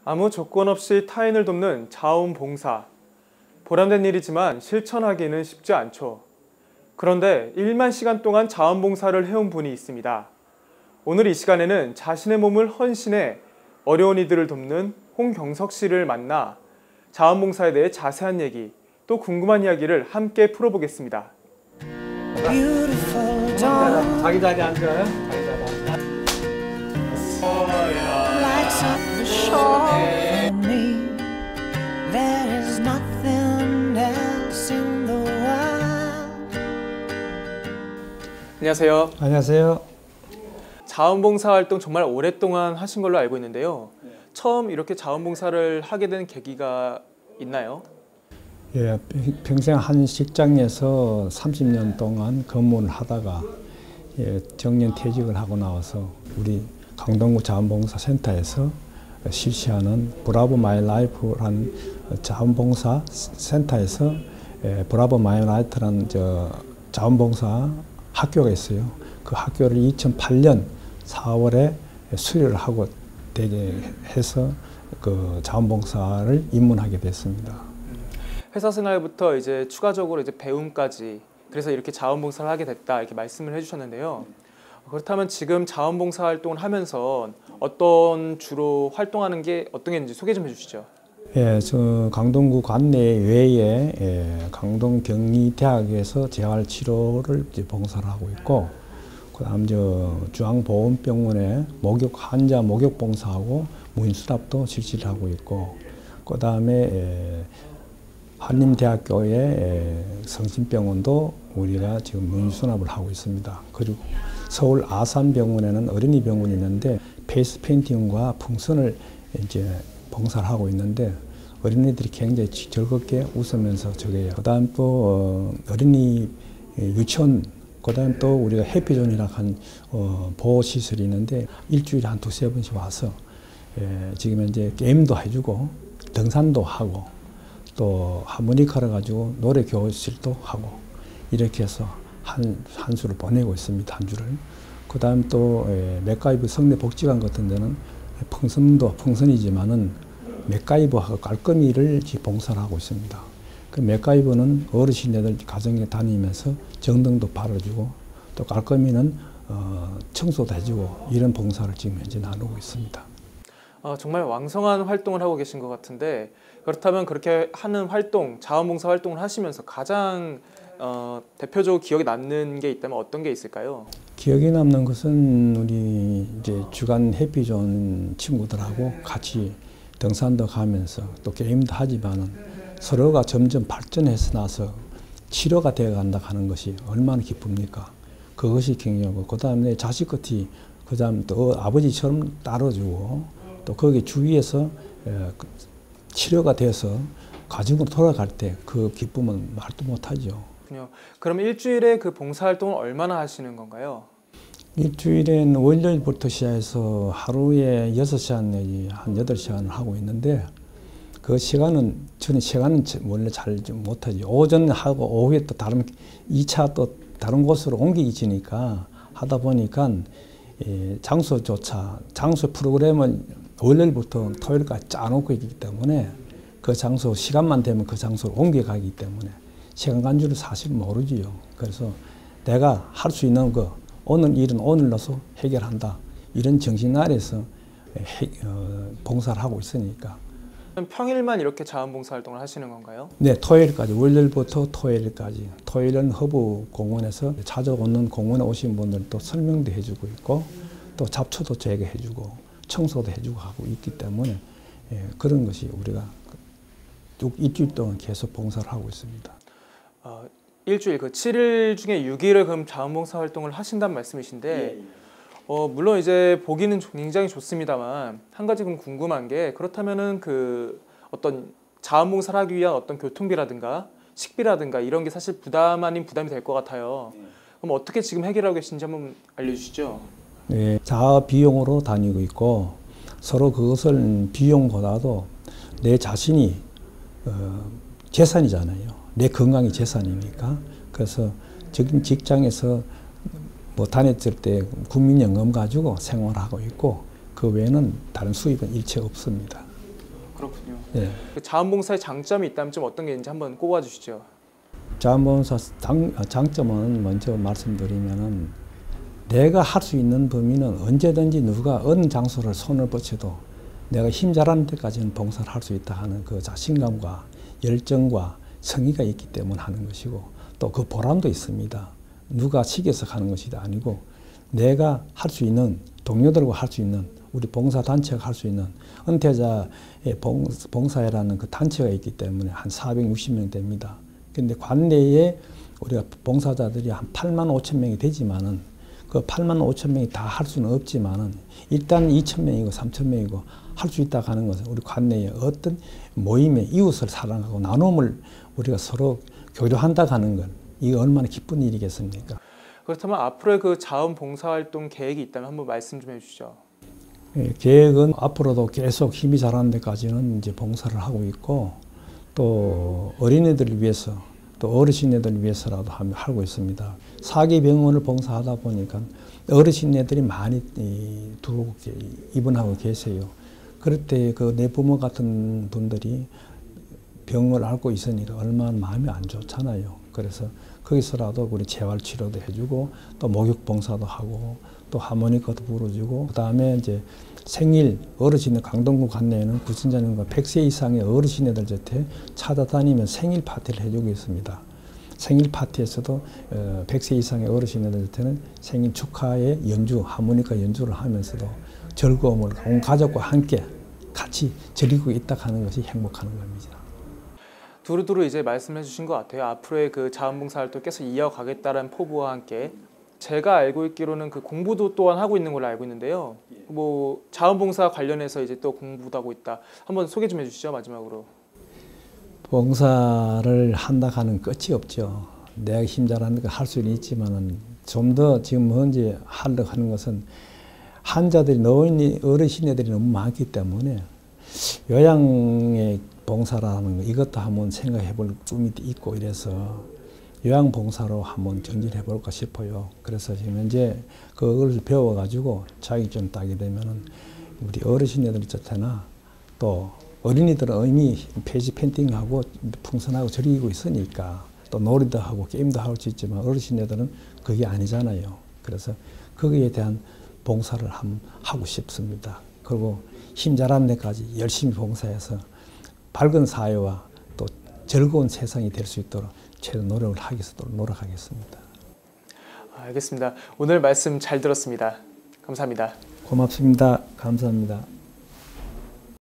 아무 조건 없이 타인을 돕는 자원봉사. 보람된 일이지만 실천하기는 쉽지 않죠. 그런데 1만 시간 동안 자원봉사를 해온 분이 있습니다. 오늘 이 시간에는 자신의 몸을 헌신해 어려운 이들을 돕는 홍경석 씨를 만나 자원봉사에 대해 자세한 얘기, 또 궁금한 이야기를 함께 풀어보겠습니다. 자기 자리에 앉아요. 자기 자리에 앉아. 안녕하세요. 안녕하세요. 자원봉사 활동 정말 오랫동안 하신 걸로 알고 있는데요. 처음 이렇게 자원봉사를 하게 된 계기가 있나요? 예, 평생 한 직장에서 30년 동안 근무를 하다가 정년 퇴직을 하고 나와서 우리 강동구 자원봉사센터에서 실시하는 브라보 마이 라이프라는 자원봉사 센터에서 브라보 마이 라이프라는 자원봉사 학교가 있어요. 그 학교를 2008년 4월에 수료를 하고 되게 해서 그 자원봉사를 입문하게 됐습니다. 회사 생활부터 이제 추가적으로 이제 배움까지, 그래서 이렇게 자원봉사를 하게 됐다 이렇게 말씀을 해주셨는데요. 그렇다면 지금 자원봉사 활동을 하면서 어떤 주로 활동하는 게 어떤 게 있는지 소개 좀 해주시죠. 예, 저 강동구 관내 외에 강동경리대학에서 재활치료를 이제 봉사를 하고 있고, 그다음 중앙보건병원에 환자 목욕 봉사하고 무인수납도 실시를 하고 있고, 그다음에 한림대학교의 성심병원도 우리가 지금 무인수납을 하고 있습니다. 그리고 서울 아산병원에는 어린이 병원이 있는데 페이스 페인팅과 풍선을 이제 봉사를 하고 있는데 어린이들이 굉장히 즐겁게 웃으면서 저게요. 그다음 또 어린이 유치원, 그다음 또 우리가 해피존이라고 한 보호시설이 있는데 일주일에 한 두세 번씩 와서 지금 이제 게임도 해주고 등산도 하고 또 하모니카를 가지고 노래 교실도 하고 이렇게 해서 한 주를 보내고 있습니다. 한 주를. 그다음 또 맥가이브 성내복지관 같은 데는 풍선이지만은 맥가이브하고 깔끔이를 봉사를 하고 있습니다. 그 맥가이브는 어르신들 가정에 다니면서 정등도 바르주고 또 깔끔이는 청소도 해주고 이런 봉사를 지금 현재 나누고 있습니다. 정말 왕성한 활동을 하고 계신 것 같은데, 그렇다면 그렇게 하는 활동, 자원봉사 활동을 하시면서 가장 대표적으로 기억에 남는 게 있다면 어떤 게 있을까요? 기억에 남는 것은 우리 이제 주간 해피존 친구들하고 같이 등산도 가면서 또 게임도 하지만은 서로가 점점 발전해서 나서 치료가 되어 간다 하는 것이 얼마나 기쁩니까? 그것이 굉장하고, 그 다음에 자식 같이, 그 다음 또 아버지처럼 따라주고, 또 거기 주위에서 치료가 돼서 가정으로 돌아갈 때 그 기쁨은 말도 못하죠. 그럼 일주일에 그 봉사활동을 얼마나 하시는 건가요? 일주일엔 월요일부터 시작해서 하루에 6시간 내지 한 8시간을 하고 있는데, 그 시간은, 저는 시간은 원래 잘 못하죠. 오전 하고 오후에 또 다른 2차 또 다른 곳으로 옮기지니까 하다 보니까 장소 프로그램을 월요일부터 토요일까지 짜놓고 있기 때문에 그 장소 시간만 되면 그 장소로 옮겨가기 때문에 시간 간주를 사실 모르지요. 그래서 내가 할 수 있는 거, 오늘 일은 오늘로서 해결한다, 이런 정신 아래서 봉사를 하고 있으니까. 평일만 이렇게 자원봉사 활동을 하시는 건가요? 네, 토요일까지, 월요일부터 토요일까지. 토요일은 허브 공원에서 찾아오는 공원에 오신 분들도 설명도 해주고 있고, 또 잡초도 제거해주고 청소도 해주고 하고 있기 때문에 그런 것이 우리가 일주일 동안 계속 봉사를 하고 있습니다. 일주일, 그 7일 중에 6일을 그럼 자원봉사 활동을 하신다는 말씀이신데, 물론 이제 보기는 굉장히 좋습니다만 한 가지 궁금한 게, 그렇다면은 그 어떤 자원봉사를 하기 위한 어떤 교통비라든가 식비라든가 이런 게 사실 부담 아닌 부담이 될 것 같아요. 그럼 어떻게 지금 해결하고 계신지 한번 알려주시죠. 네, 자아 비용으로 다니고 있고, 서로 그것을 비용보다도 내 자신이 재산이잖아요. 내 건강이 재산이니까. 그래서 지금 직장에서 뭐 다녔을 때 국민연금 가지고 생활하고 있고, 그 외에는 다른 수입은 일체 없습니다. 예. 그 자원봉사의 장점이 있다면 좀 어떤 게 있는지 한번 꼽아 주시죠. 자원봉사 장점은 먼저 말씀드리면은 내가 할 수 있는 범위는 언제든지 누가 어느 장소를 손을 뻗쳐도 내가 힘 잘하는 데까지는 봉사를 할 수 있다 하는 그 자신감과 열정과 성의가 있기 때문에 하는 것이고 또 그 보람도 있습니다. 누가 시켜서 하는 것이 아니고 내가 할 수 있는 동료들과 할 수 있는 우리 봉사단체가 할 수 있는 은퇴자의 봉사회라는 그 단체가 있기 때문에 한 460명 됩니다. 근데 관내에 우리가 봉사자들이 한 8만 5천 명이 되지만은 그 8만 5천 명이 다 할 수는 없지만은 일단 2천 명이고 3천 명이고 할 수 있다고 하는 것은 우리 관내에 어떤 모임에 이웃을 사랑하고 나눔을 우리가 서로 교류한다고 하는 건 이게 얼마나 기쁜 일이겠습니까? 그렇다면 앞으로의 그 자원봉사활동 계획이 있다면 한번 말씀 좀 해주시죠. 예, 계획은 앞으로도 계속 힘이 자라는 데까지는 이제 봉사를 하고 있고 또 어린이들을 위해서 또 어르신애들을 위해서라도 하고 있습니다. 사기병원을 봉사하다 보니까 어르신애들이 많이 들어오고 입원하고 계세요. 그럴 때 그 내 부모 같은 분들이 병을 앓고 있으니까 얼마나 마음이 안 좋잖아요. 그래서 거기서라도 우리 재활치료도 해주고 또 목욕봉사도 하고 또 하모니카도 불어주고 그다음에 이제 생일 어르신 강동구 관내에는 구순자님과 100세 이상의 어르신애들 곁에 찾아다니면 생일 파티를 해주고 있습니다. 생일 파티에서도 100세 이상의 어르신애들 곁에는 생일 축하의 연주, 하모니카 연주를 하면서도 즐거움을 온 가족과 함께 같이 즐기고 있다 하는 것이 행복하는 겁니다. 두루두루 이제 말씀해 주신 것 같아요. 앞으로의 그 자원봉사 활동 계속 이어가겠다는 포부와 함께 제가 알고 있기로는 그 공부도 또한 하고 있는 걸로 알고 있는데요. 뭐 자원봉사 관련해서 이제 또 공부도 하고 있다. 한번 소개 좀 해주시죠. 마지막으로. 봉사를 한다 하는 끝이 없죠. 내가 힘 잘하는 거 할 수는 있지만은 좀 더 지금 현재 하려고 하는 것은 환자들이 노인 어르신애들이 너무 많기 때문에 요양의 봉사라는 거 이것도 한번 생각해 볼 꿈이 있고 이래서 요양봉사로 한번 전진해 볼까 싶어요. 그래서 지금 현재 그걸 배워가지고 자격증 따게 되면은 우리 어르신애들 자체나 또 어린이들은 이미 페이지 페인팅하고 풍선하고 즐기고 있으니까 또 놀이도 하고 게임도 할 수 있지만 어르신애들은 그게 아니잖아요. 그래서 거기에 대한 봉사를 한번 하고 싶습니다. 그리고 힘 잘하는 데까지 열심히 봉사해서 밝은 사회와 또 즐거운 세상이 될 수 있도록 최대한 노력을 노력하겠습니다. 알겠습니다. 오늘 말씀 잘 들었습니다. 감사합니다. 고맙습니다. 감사합니다.